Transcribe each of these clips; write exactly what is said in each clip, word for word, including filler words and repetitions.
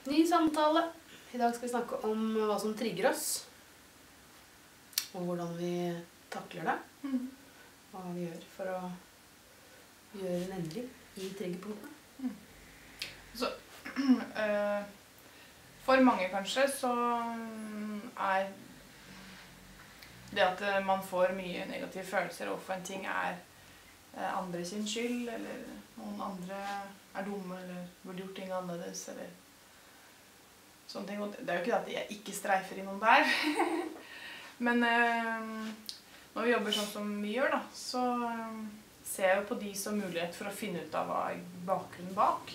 Ny samtale. I dag skal vi snakke om hva som trigger oss. Og hvordan vi takler det. Mm. Hva vi gjør for å gjøre en endring i triggerpunktene. Mm. Så, øh, for mange kanskje så er det at man får mye negative følelser overfor en ting er andre sin skyld, eller noen andre er dumme, eller burde gjort ting annerledes, eller sånne ting. Og det er jo ikke det at jeg ikke streifer i noen der. Men øh, når vi jobber sånn som vi gjør, da, så øh, ser jeg jo på de som mulighet for å finne ut av hva er bakgrunnen bak.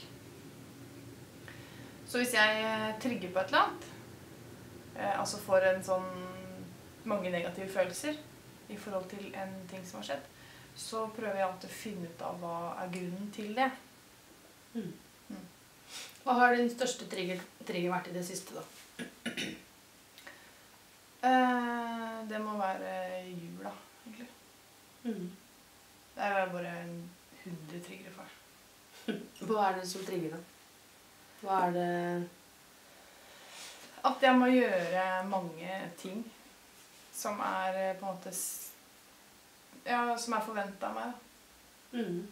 Så hvis jeg trigger på et eller annet, øh, altså får en sånn mange negative følelser i forhold til en ting som har skjedd, så prøver jeg alltid å finne ut av hva er grunnen til det. Mm. Mm. Hva har din største trigger, trigger vært i det siste da? Eh, det må være jula, egentlig. Mm. Det er bare en hundre triggere for. Hva er det som trigger da? Hva er det? At jeg må gjøre mange ting som er på en måte, ja, som er forventet av meg. Mm.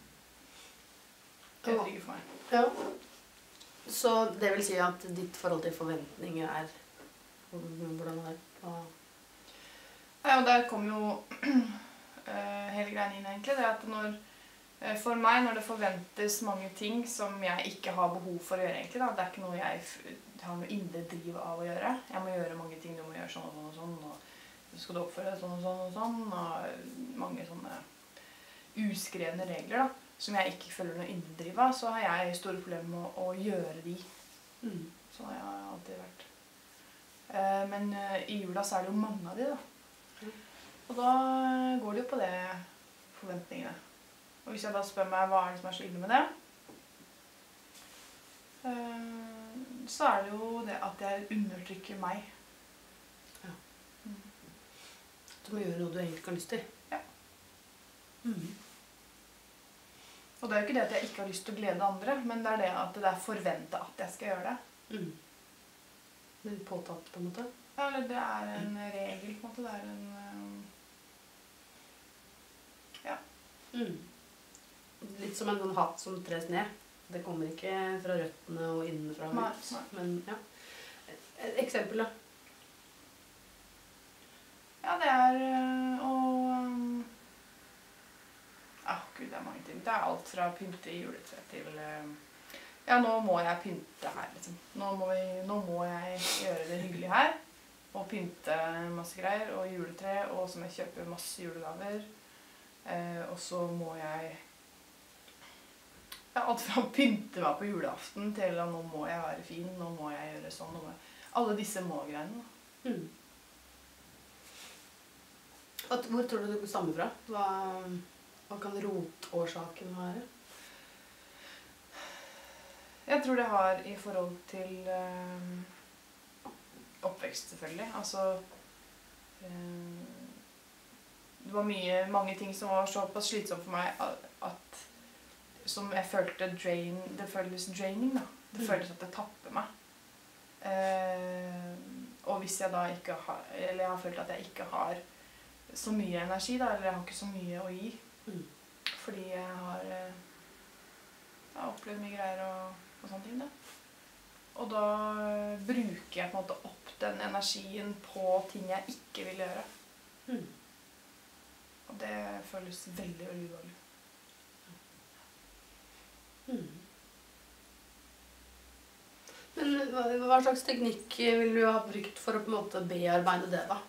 Det trigger for meg. Ja. Så det vil si at ditt forhold til forventninger er, hvordan er det? Hva? Ja, og der kommer jo hele greien inn egentlig, det at når, for meg når det forventes mange ting som jeg ikke har behov for å gjøre egentlig, da, det er ikke noe jeg har noe indre driv av å gjøre. Jeg må gjøre mange ting, du må gjøre sånn og sånn og sånn, og du skal oppføre deg sånn og sånn og sånn, og mange sånne uskrevne regler da, som jeg ikke føler noe indre driv av, så har jeg store problemer med å gjøre de. Mm. Sånn har jeg alltid vært. Men i jula så er det jo mange av de da. Mm. Og da går det jo på det forventningene. Og hvis jeg da spør meg hva er det som er så ille med det, så er det jo det at jeg undertrykker meg. Ja. Mm. Du må gjøre noe du egentlig ikke har lyst til. Ja. Mm. Og det er jo ikke det at jeg ikke har lyst til å glede andre, men det er det at det er forventet at jeg skal gjøre det. Mm. Det er påtatt på en måte? Ja, eller det er en regel på en måte, det er en... Ja. Mm. Litt som en sånn hatt som tres ned. Det kommer ikke fra røttene og innenfra. Nei, nei. Men ja. Et eksempel da? Ja, det er å... Ah, Gud, det er mange ting. Det er alt fra pynte i juletre til... Ja, nå må jeg pynte her, liksom. Nå må, vi, nå må jeg gjøre det hyggelig her. Og pynte masse greier, og juletre, og så må jeg kjøpe masse julegaver. Eh, og så må jeg... Ja, alt fra å pynte meg på julaften til at nå må jeg være fin, nå må jeg gjøre sånn. Nå må jeg... Alle disse må-greiene. Mm. At, hvor tror du det stammer fra? Hva, hva kan rotårsaken være? Jeg tror det har i forhold til øh, oppvekst selvfølgelig. Altså, øh, det var mye, mange ting som var såpass slitsomt for meg at, at som jeg følte drain, det føltes draining da. Det mm. føltes at det tapper meg. Uh, og hvis jeg da ikke har, eller jeg har følt at jeg ikke har så mye energi da, eller jeg har ikke så mye å gi. Mm. Fordi jeg har, jeg har opplevd mye greier og, og sånne ting da. Og da bruker jeg på en måte opp den energien på ting jeg ikke vil gjøre. Mm. Og det føles veldig, veldig ubehagelig. Mm. Men hva, hva slags teknikk vil du ha brukt for å på en måte bearbeide det da?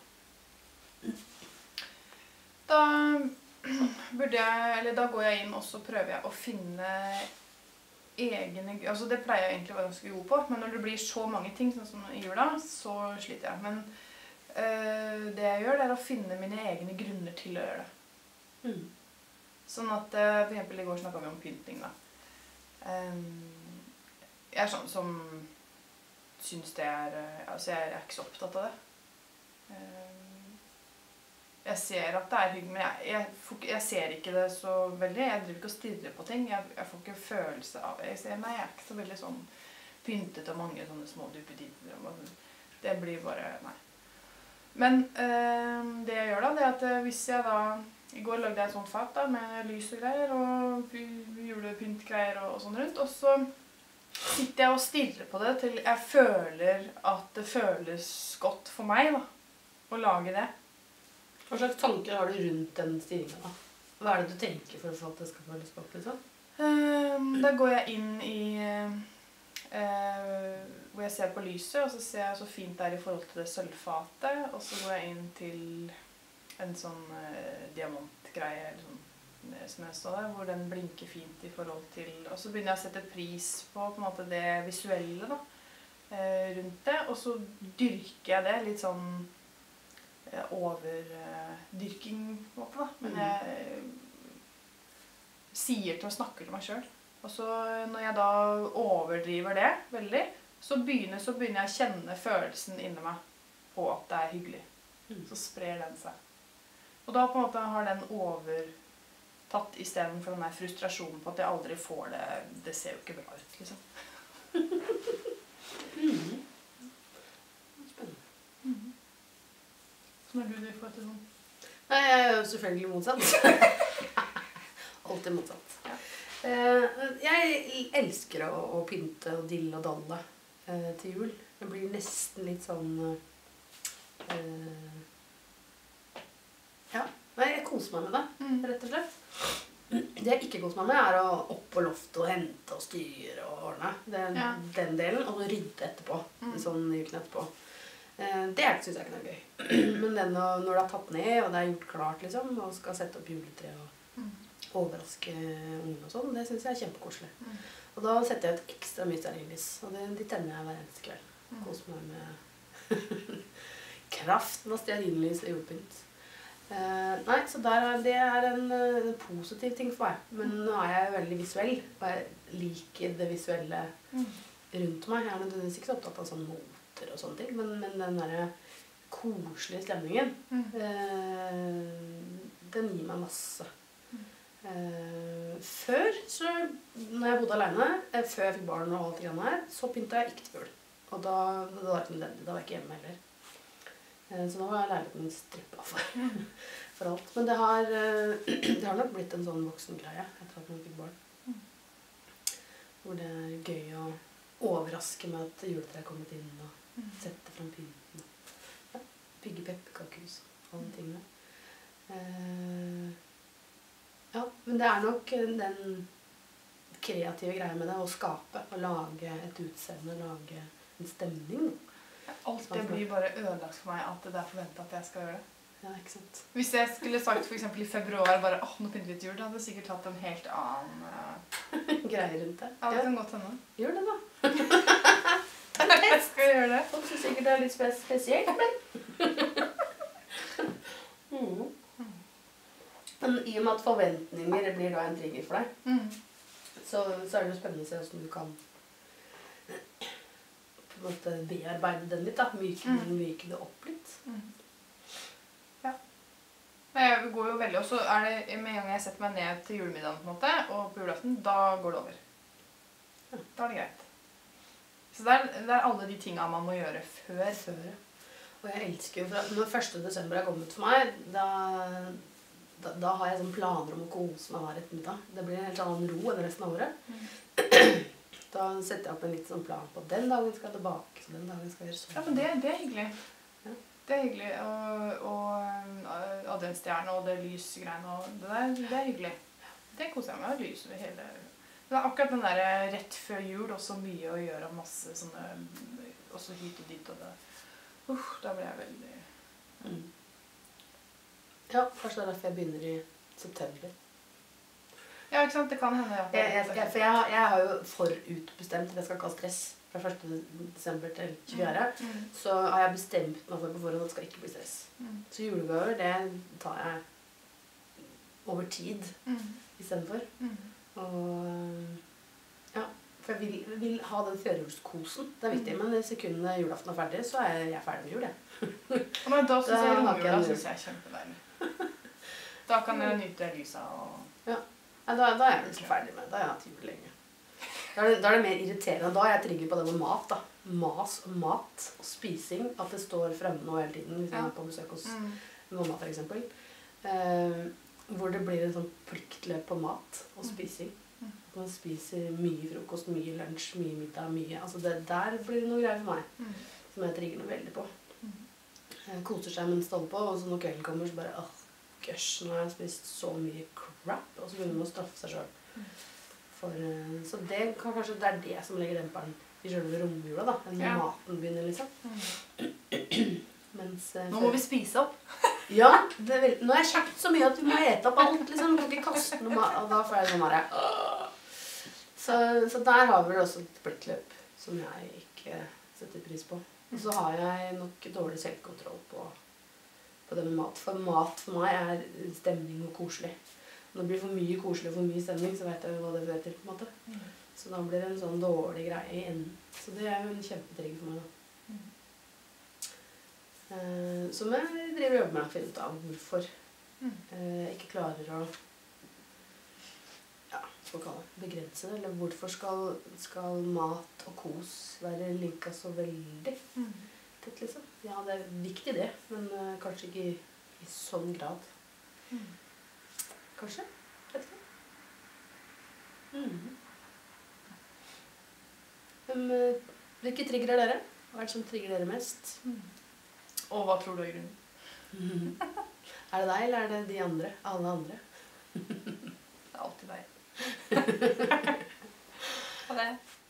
Da burde jeg, eller da går jeg inn og så prøver jeg å finne egne, altså det pleier jeg egentlig å være ganske god på, men når det blir så mange ting sånn som i jula, så sliter jeg. Men øh, det jeg gjør det er å finne mine egne grunner til å gjøre det. Mm. Sånn at, for eksempel i går snakket vi om pynting da. Um, jeg er sånn som synes det er, altså jeg er ikke så opptatt av det. Um, jeg ser at det er hyggelig, men jeg, jeg, jeg ser ikke det så veldig. Jeg driver ikke og stirrer på ting. Jeg, jeg får ikke følelse av det. Jeg ser, nei, jeg er ikke så veldig sånn pyntet og mange sånne små duppetitter. Det blir bare, nei. Men øh, det jeg gjør da, det er at hvis jeg da, i går lagde jeg et sånt fat da, med lys og greier, og julepyntgreier og, og sånn rundt, og så sitter jeg og stirrer på det til jeg føler at det føles godt for meg da, å lage det. Hva slags tanker har du rundt den stirringen da? Hva er det du tenker for at det skal føles godt, liksom? Um, da går jeg inn i, uh, hvor jeg ser på lyset, og så ser jeg så fint det er i forhold til det sølvfatet, og så går jeg inn til en sånn uh, diamantgreie, eller sånn, som jeg står der, hvor den blinker fint i forhold til, og så begynner jeg å sette pris på, på en måte, det visuelle da, uh, rundt det, og så dyrker jeg det litt sånn uh, overdyrking, uh, måte da, men jeg sier til og snakker til meg selv. Og så når jeg da overdriver det veldig, så begynner, så begynner jeg å kjenne følelsen inni meg på at det er hyggelig. Så sprer den seg. Og da på en måte har den overtatt i stedet for den der frustrasjonen på at jeg aldri får det. Det ser jo ikke bra ut, liksom. Mm. Spennende. Mm. Så når du det får til sånn? Nei, jeg er jo selvfølgelig motsatt. Alltid motsatt. Ja. Uh, jeg elsker å, å pynte og dille og dalle uh, til jul. Det blir nesten litt sånn... Uh, ja, nei, jeg koser meg med det, mm. rett og slett. Det jeg ikke koser meg med er å opp på loftet og hente og styre og ordne. Den, ja. den delen, og så rydde etterpå, mm. sånn i uken etterpå. Uh, det synes jeg ikke er gøy. Men den, når det er tatt ned, og det er gjort klart, liksom, og skal sette opp juletre og overraske ungene og sånn, det synes jeg er kjempekoselig. Mm. Og da setter jeg ut ekstra mye stearinlys, og det, de tenner jeg hver eneste kveld. Mm. Koser meg med kraften av stearinlys og julepynt. Uh, nei, så der, det er en, en positiv ting for meg. Men nå er jeg veldig visuell, og jeg liker det visuelle mm. rundt meg. Jeg er nødvendigvis ikke så opptatt av sånne moter og sånne ting, men, men den der koselige stemningen, mm. uh, den gir meg masse. Uh, før, så, når jeg bodde alene, uh, før jeg fikk barn og alt det grann her, så pyntet jeg ikke til jul. Og da, da var jeg ikke nødvendig, da var jeg ikke hjemme heller. Uh, så da var jeg leiligheten min strippa for, for alt. Men det har, uh, det har nok blitt en sånn voksen greie etter at man fikk barn. Mm. Hvor det er gøy å overraske med at juletreet er kommet inn og mm. sette frem pynten. Ja, bygge pepperkakehus og alle tingene. Uh, Ja, men det er nok den kreative greia med det, å skape, å lage et utseende, lage en stemning. Alt det blir bare ødelagt for meg at det er forventet at jeg skal gjøre det. Ja, ikke sant. Hvis jeg skulle sagt for eksempel i februar bare, åh, nå pynter vi til jul, da hadde jeg sikkert hatt en helt annen uh... greie rundt det. Ja, det kan godt hende. Gjør det da. Jeg skal gjøre det. Folk synes sikkert det er litt spes spesielt, men... mm. Men i og med at forventninger blir da en trigger for deg, mm. så, så er det jo spennende å se hvordan du kan på en måte bearbeide den litt, da. Myke, mm. myke det opp litt. Mm. Ja. Men jeg går jo veldig, og så er det med en gang jeg setter meg ned til julemiddagen på en måte, og på julaften, da går det over. Ja. Da er det greit. Så det er, det er alle de tingene man må gjøre før. Før. Og jeg elsker jo, for at når første desember er kommet for meg, da... Da, da har jeg sånn planer om å kose meg hver ettermiddag. Det blir en helt annen ro enn resten av året. Mm. Da setter jeg opp en litt sånn plan på den dagen skal jeg tilbake, så den dagen skal jeg gjøre sånn. Ja, men det, det er hyggelig. Ja. Det er hyggelig. Og, og adventsstjerne og det lysgreiene og det der, det er hyggelig. Det koser jeg meg med, lys over hele... Det er akkurat den der rett før jul, også mye å gjøre og masse sånne, også hit og dit og det. Uff, da blir jeg veldig... Mm. Ja, kanskje det er derfor jeg begynner i september. Ja, ikke sant? Det kan hende, ja. Jeg, jeg, jeg, for jeg, jeg har jo forutbestemt at jeg skal ikke ha stress fra første desember til tjuefjerde. Mm. Mm. Så har jeg bestemt meg for på forhånd at det skal ikke bli stress. Mm. Så julegaver, det tar jeg over tid mm. i stedet for. Mm. Og ja, for jeg vil, vil ha den førjulskosen. Det er viktig, mm. men i sekundene julaften er ferdig, så er jeg ferdig med jul, jeg. Men da synes jeg romjula synes jeg er kjempedeilig. Da kan jeg nyte lyset og... Ja, da, da er jeg ikke ferdig med. Da har jeg hatt jul lenge. Da er, det, da er det mer irriterende. Da er jeg trigger på det med mat, da. Mas og mat og spising. At det står fremme nå hele tiden, hvis jeg ja. er på besøk hos mm. mamma, for eksempel. Eh, hvor det blir en sånn pliktløp på mat og spising. Mm. At man spiser mye frokost, mye lunsj, mye middag, mye. Altså det, der blir det noe greier for meg. Mm. Som jeg trigger noe veldig på. Mm. Jeg koser seg mens det holder på, og så når kvelden kommer, så bare åh, gosh, nå har jeg spist så mye crap, og så begynner man å straffe seg selv. Mm. For, så det, kan, kanskje, det er det som legger demperen i selve romjula, da. Når ja. maten begynner, liksom. Mm. Mens, nå må vi spise opp. Ja, det vil, nå har jeg kjøpt så mye at vi må ete opp alt, liksom. Du kan ikke kaste noe mat, og da får jeg sånn her. Så, så der har vi også et pliktløp som jeg ikke setter pris på. Og så har jeg nok dårlig selvkontroll på, på det med mat. For mat for meg er stemning og koselig. Når det blir for mye koselig og for mye stemning, så vet jeg hva det fører til, på en måte. Mm. Så da blir det en sånn dårlig greie i enden. Så det er jo en kjempetrigg for meg, da. Mm. Eh, som jeg driver og jobber med å finne ut av hvorfor mm. eh, ikke klarer å ja, hva kaller det, begrense det. Eller hvorfor skal, skal mat og kos være linka så veldig mm. tett, liksom. Ja, det er viktig det, men uh, kanskje ikke i, i sånn grad. Mm. Kanskje? Vet ikke. Mm. Men, uh, hvilke trigger er dere? Hva er det som trigger dere mest? Mm. Og hva tror du er grunnen? Mm. Er det deg, eller er det de andre? Alle andre? Det er alltid deg. Ha det.